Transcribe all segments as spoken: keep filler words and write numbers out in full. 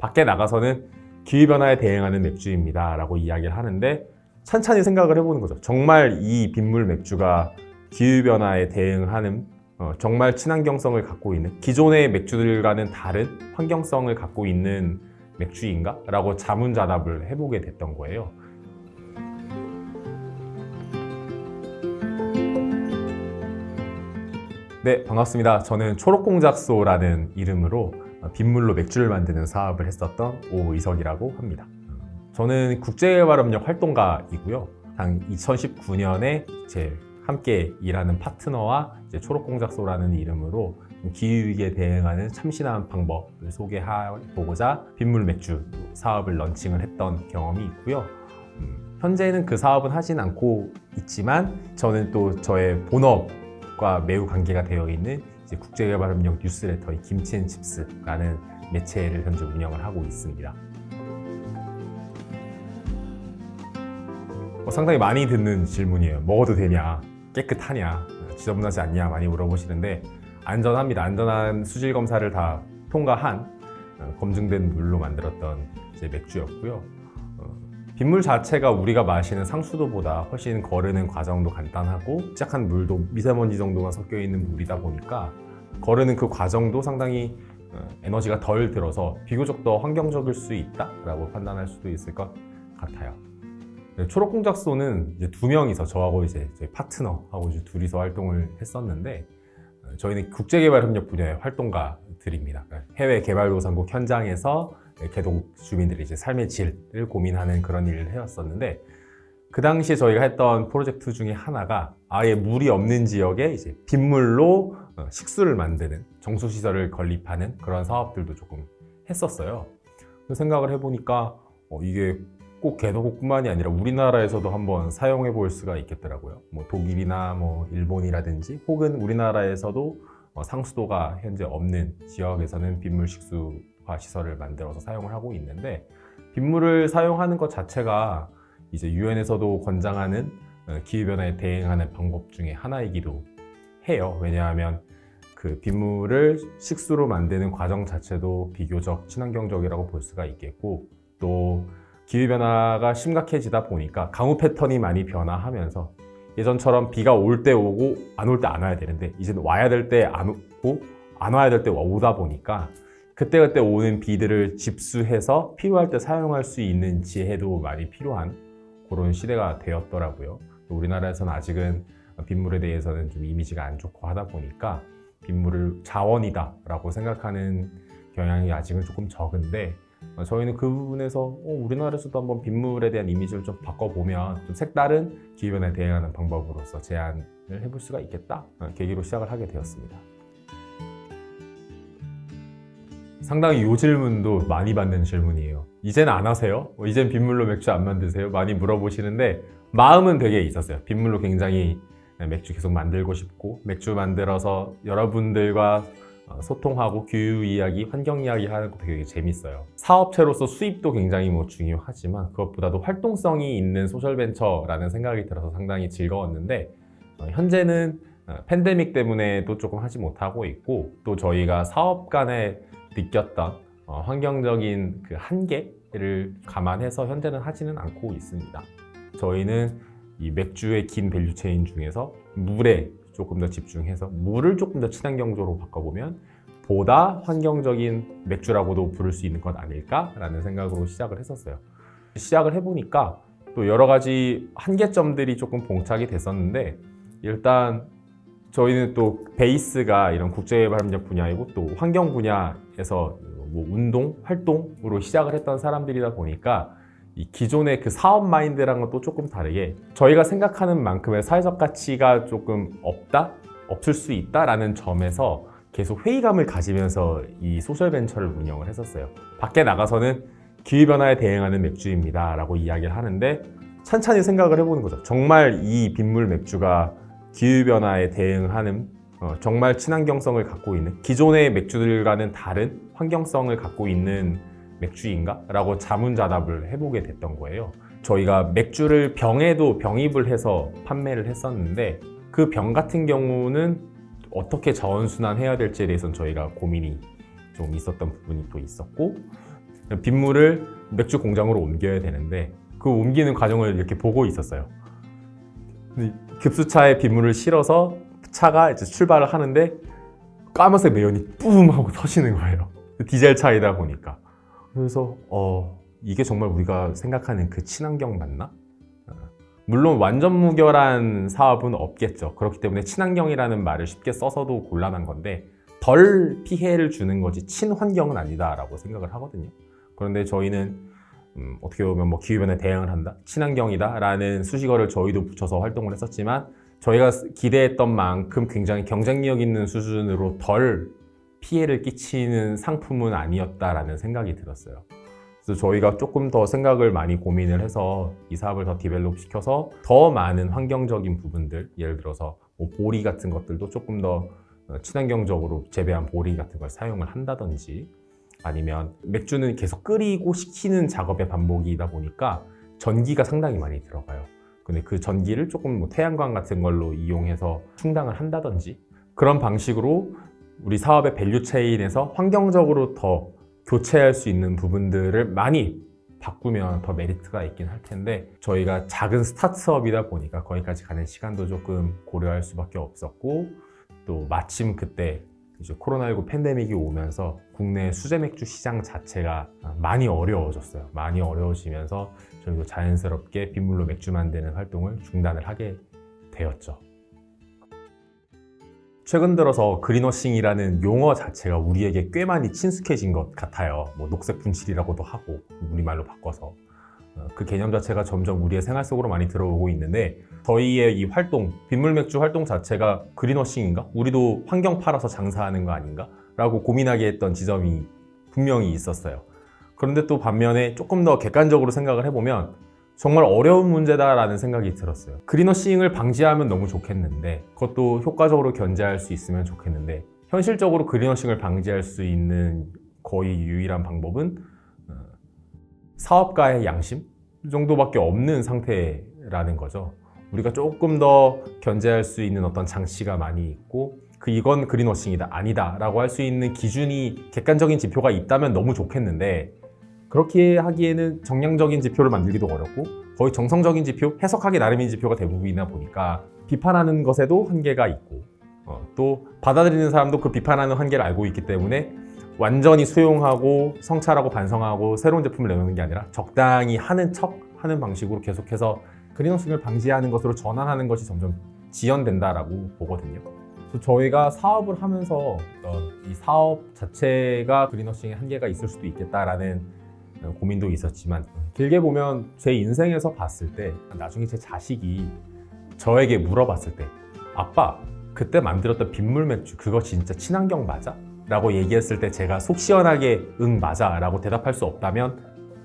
밖에 나가서는 기후변화에 대응하는 맥주입니다 라고 이야기를 하는데, 찬찬히 생각을 해보는 거죠. 정말 이 빗물 맥주가 기후변화에 대응하는 어, 정말 친환경성을 갖고 있는, 기존의 맥주들과는 다른 환경성을 갖고 있는 맥주인가? 라고 자문자답을 해보게 됐던 거예요. 네, 반갑습니다. 저는 초록공작소라는 이름으로 빗물로 맥주를 만드는 사업을 했었던 오의석이라고 합니다. 저는 국제개발협력 활동가이고요. 한 이천십구 년에 제 함께 일하는 파트너와 이제 초록공작소라는 이름으로 기후위기에 대응하는 참신한 방법을 소개해보고자 빗물 맥주 사업을 런칭을 했던 경험이 있고요. 음, 현재는 그 사업은 하진 않고 있지만, 저는 또 저의 본업과 매우 관계가 되어 있는 이제 국제개발협력 뉴스레터의 김치앤칩스라는 매체를 현재 운영을 하고 있습니다. 어, 상당히 많이 듣는 질문이에요. 먹어도 되냐? 깨끗하냐? 지저분하지 않냐? 많이 물어보시는데, 안전합니다. 안전한 수질 검사를 다 통과한 어, 검증된 물로 만들었던 이제 맥주였고요. 어, 빗물 자체가 우리가 마시는 상수도보다 훨씬 거르는 과정도 간단하고, 시작한 물도 미세먼지 정도만 섞여 있는 물이다 보니까 거르는 그 과정도 상당히 어, 에너지가 덜 들어서 비교적 더 환경적일 수 있다라고 판단할 수도 있을 것 같아요. 네, 초록공작소는 이제 두 명이서, 저하고 이제 저희 파트너하고 이제 둘이서 활동을 했었는데, 저희는 국제개발협력 분야의 활동가들입니다. 해외 개발도상국 현장에서 개동 주민들이 이제 삶의 질을 고민하는 그런 일을 해왔었는데, 그 당시에 저희가 했던 프로젝트 중에 하나가 아예 물이 없는 지역에 이제 빗물로 식수를 만드는, 정수시설을 건립하는 그런 사업들도 조금 했었어요. 그 생각을 해보니까 어, 이게 꼭 개도국뿐만이 아니라 우리나라에서도 한번 사용해 볼 수가 있겠더라고요. 뭐 독일이나 뭐 일본이라든지, 혹은 우리나라에서도 상수도가 현재 없는 지역에서는 빗물 식수화 시설을 만들어서 사용을 하고 있는데, 빗물을 사용하는 것 자체가 이제 유엔에서도 권장하는 기후변화에 대응하는 방법 중에 하나이기도 해요. 왜냐하면 그 빗물을 식수로 만드는 과정 자체도 비교적 친환경적이라고 볼 수가 있겠고, 또 기후변화가 심각해지다 보니까 강우 패턴이 많이 변화하면서, 예전처럼 비가 올 때 오고 안 올 때 안 와야 되는데 이제는 와야 될 때 안 오고 안 와야 될 때 오다 보니까, 그때그때 오는 비들을 집수해서 필요할 때 사용할 수 있는 지혜도 많이 필요한 그런 시대가 되었더라고요. 우리나라에서는 아직은 빗물에 대해서는 좀 이미지가 안 좋고 하다 보니까 빗물을 자원이다 라고 생각하는 경향이 아직은 조금 적은데, 저희는 그 부분에서 어, 우리나라에서도 한번 빗물에 대한 이미지를 좀 바꿔보면 좀 색다른 기후변화에 대응하는 방법으로서 제안을 해볼 수가 있겠다, 계기로 시작을 하게 되었습니다. 상당히 이 질문도 많이 받는 질문이에요. 이제는 안 하세요? 이젠 빗물로 맥주 안 만드세요? 많이 물어보시는데, 마음은 되게 있었어요. 빗물로 굉장히 맥주 계속 만들고 싶고, 맥주 만들어서 여러분들과 소통하고 기후 이야기, 환경 이야기 하는 것도 되게 재밌어요. 사업체로서 수입도 굉장히 뭐 중요하지만, 그것보다도 활동성이 있는 소셜벤처라는 생각이 들어서 상당히 즐거웠는데, 어, 현재는 팬데믹 때문에도 조금 하지 못하고 있고, 또 저희가 사업 간에 느꼈던 어, 환경적인 그 한계를 감안해서 현재는 하지는 않고 있습니다. 저희는 이 맥주의 긴 밸류체인 중에서 물에 조금 더 집중해서 물을 조금 더 친환경적으로 바꿔보면 보다 환경적인 맥주라고도 부를 수 있는 것 아닐까라는 생각으로 시작을 했었어요. 시작을 해보니까 또 여러 가지 한계점들이 조금 봉착이 됐었는데, 일단 저희는 또 베이스가 이런 국제개발협력 분야이고 또 환경 분야에서 뭐 운동, 활동으로 시작을 했던 사람들이다 보니까, 이 기존의 그 사업 마인드랑은 또 조금 다르게 저희가 생각하는 만큼의 사회적 가치가 조금 없다? 없을 수 있다라는 점에서 계속 회의감을 가지면서 이 소셜벤처를 운영을 했었어요. 밖에 나가서는 기후변화에 대응하는 맥주입니다 라고 이야기를 하는데, 찬찬히 생각을 해보는 거죠. 정말 이 빗물 맥주가 기후변화에 대응하는 어, 정말 친환경성을 갖고 있는, 기존의 맥주들과는 다른 환경성을 갖고 있는 맥주인가? 라고 자문자답을 해보게 됐던 거예요. 저희가 맥주를 병에도 병입을 해서 판매를 했었는데, 그 병 같은 경우는 어떻게 자원순환해야 될지에 대해서는 저희가 고민이 좀 있었던 부분이 또 있었고, 빗물을 맥주 공장으로 옮겨야 되는데 그 옮기는 과정을 이렇게 보고 있었어요. 급수차에 빗물을 실어서 차가 이제 출발을 하는데 까만색 매연이 뿜 하고 터지는 거예요. 디젤 차이다 보니까. 그래서 어 이게 정말 우리가 생각하는 그 친환경 맞나? 물론 완전 무결한 사업은 없겠죠. 그렇기 때문에 친환경이라는 말을 쉽게 써서도 곤란한 건데 덜 피해를 주는 거지 친환경은 아니다라고 생각을 하거든요. 그런데 저희는 음, 어떻게 보면 뭐 기후변화에 대응을 한다, 친환경이다 라는 수식어를 저희도 붙여서 활동을 했었지만 저희가 기대했던 만큼 굉장히 경쟁력 있는 수준으로 덜 피해를 끼치는 상품은 아니었다라는 생각이 들었어요. 그래서 저희가 조금 더 생각을 많이 고민을 해서 이 사업을 더 디벨롭 시켜서 더 많은 환경적인 부분들, 예를 들어서 뭐 보리 같은 것들도 조금 더 친환경적으로 재배한 보리 같은 걸 사용을 한다든지, 아니면 맥주는 계속 끓이고 식히는 작업의 반복이다 보니까 전기가 상당히 많이 들어가요. 근데 그 전기를 조금 뭐 태양광 같은 걸로 이용해서 충당을 한다든지, 그런 방식으로 우리 사업의 밸류 체인에서 환경적으로 더 교체할 수 있는 부분들을 많이 바꾸면 더 메리트가 있긴 할 텐데, 저희가 작은 스타트업이다 보니까 거기까지 가는 시간도 조금 고려할 수밖에 없었고, 또 마침 그때 이제 코로나십구 팬데믹이 오면서 국내 수제 맥주 시장 자체가 많이 어려워졌어요. 많이 어려워지면서 저희도 자연스럽게 빗물로 맥주 만드는 활동을 중단을 하게 되었죠. 최근 들어서 그린워싱이라는 용어 자체가 우리에게 꽤 많이 친숙해진 것 같아요. 뭐 녹색 분칠이라고도 하고, 우리말로 바꿔서 그 개념 자체가 점점 우리의 생활 속으로 많이 들어오고 있는데, 저희의 이 활동, 빗물 맥주 활동 자체가 그린워싱인가? 우리도 환경 팔아서 장사하는 거 아닌가? 라고 고민하게 했던 지점이 분명히 있었어요. 그런데 또 반면에 조금 더 객관적으로 생각을 해보면 정말 어려운 문제다라는 생각이 들었어요. 그린워싱을 방지하면 너무 좋겠는데, 그것도 효과적으로 견제할 수 있으면 좋겠는데, 현실적으로 그린워싱을 방지할 수 있는 거의 유일한 방법은 사업가의 양심 정도밖에 없는 상태라는 거죠. 우리가 조금 더 견제할 수 있는 어떤 장치가 많이 있고, 그 이건 그린워싱이다, 아니다 라고 할 수 있는 기준이, 객관적인 지표가 있다면 너무 좋겠는데, 그렇게 하기에는 정량적인 지표를 만들기도 어렵고 거의 정성적인 지표, 해석하기 나름인 지표가 대부분이다 보니까 비판하는 것에도 한계가 있고, 어, 또 받아들이는 사람도 그 비판하는 한계를 알고 있기 때문에 완전히 수용하고 성찰하고 반성하고 새로운 제품을 내놓는 게 아니라 적당히 하는 척 하는 방식으로 계속해서 그린워싱을 방지하는 것으로 전환하는 것이 점점 지연된다라고 보거든요. 그래서 저희가 사업을 하면서 이 사업 자체가 그린워싱의 한계가 있을 수도 있겠다라는 고민도 있었지만, 길게 보면 제 인생에서 봤을 때 나중에 제 자식이 저에게 물어봤을 때 아빠, 그때 만들었던 빗물 맥주 그거 진짜 친환경 맞아? 라고 얘기했을 때 제가 속 시원하게 응 맞아 라고 대답할 수 없다면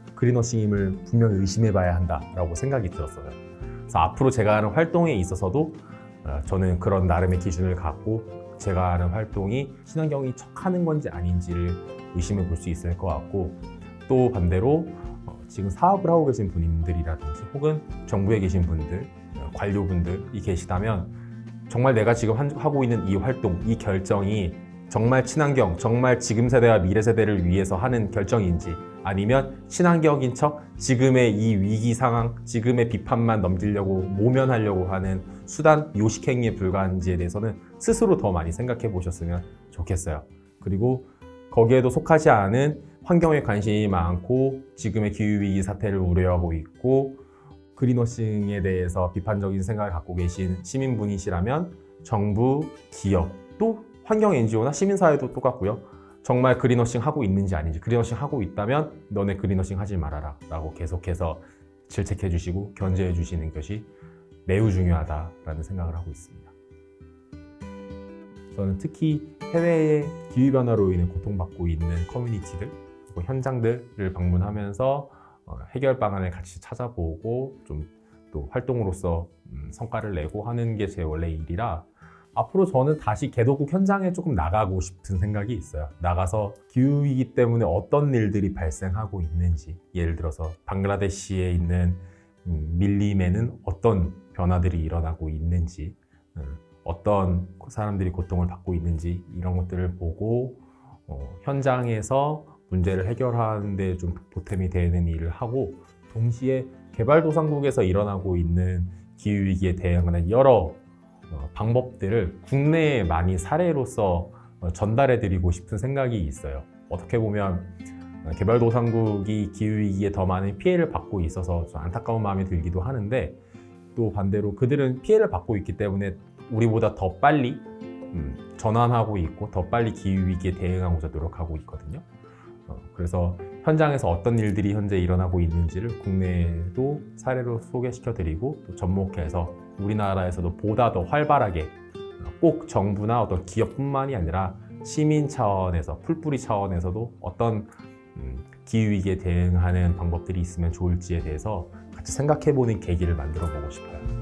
그린워싱임을 분명히 의심해 봐야 한다 라고 생각이 들었어요. 그래서 앞으로 제가 하는 활동에 있어서도 저는 그런 나름의 기준을 갖고 제가 하는 활동이 친환경이 척하는 건지 아닌지를 의심해 볼 수 있을 것 같고, 또 반대로 지금 사업을 하고 계신 분들이라든지 혹은 정부에 계신 분들, 관료분들이 계시다면 정말 내가 지금 하고 있는 이 활동, 이 결정이 정말 친환경, 정말 지금 세대와 미래 세대를 위해서 하는 결정인지, 아니면 친환경인 척 지금의 이 위기 상황, 지금의 비판만 넘기려고 모면하려고 하는 수단, 요식행위에 불과한지에 대해서는 스스로 더 많이 생각해 보셨으면 좋겠어요. 그리고 거기에도 속하지 않은 환경에 관심이 많고 지금의 기후위기 사태를 우려하고 있고 그린워싱에 대해서 비판적인 생각을 갖고 계신 시민분이시라면 정부, 기업, 또 환경 엔지오나 시민사회도 똑같고요. 정말 그린워싱 하고 있는지 아닌지, 그린워싱 하고 있다면 너네 그린워싱 하지 말아라 라고 계속해서 질책해 주시고 견제해 주시는 것이 매우 중요하다라는 생각을 하고 있습니다. 저는 특히 해외의 기후변화로 인해 고통받고 있는 커뮤니티들, 현장들을 방문하면서 해결 방안을 같이 찾아보고 좀 또 활동으로서 성과를 내고 하는 게 제 원래 일이라, 앞으로 저는 다시 개도국 현장에 조금 나가고 싶은 생각이 있어요. 나가서 기후위기 때문에 어떤 일들이 발생하고 있는지, 예를 들어서 방글라데시에 있는 밀림에는 어떤 변화들이 일어나고 있는지, 어떤 사람들이 고통을 받고 있는지, 이런 것들을 보고 어, 현장에서 문제를 해결하는 데 좀 보탬이 되는 일을 하고, 동시에 개발도상국에서 일어나고 있는 기후위기에 대응하는 여러 방법들을 국내에 많이 사례로서 전달해 드리고 싶은 생각이 있어요. 어떻게 보면 개발도상국이 기후위기에 더 많은 피해를 받고 있어서 좀 안타까운 마음이 들기도 하는데, 또 반대로 그들은 피해를 받고 있기 때문에 우리보다 더 빨리 음, 전환하고 있고 더 빨리 기후위기에 대응하고자 노력하고 있거든요. 어, 그래서 현장에서 어떤 일들이 현재 일어나고 있는지를 국내에도 사례로 소개시켜 드리고, 또 접목해서 우리나라에서도 보다 더 활발하게 꼭 정부나 어떤 기업뿐만이 아니라 시민 차원에서, 풀뿌리 차원에서도 어떤 음, 기후위기에 대응하는 방법들이 있으면 좋을지에 대해서 같이 생각해보는 계기를 만들어 보고 싶어요.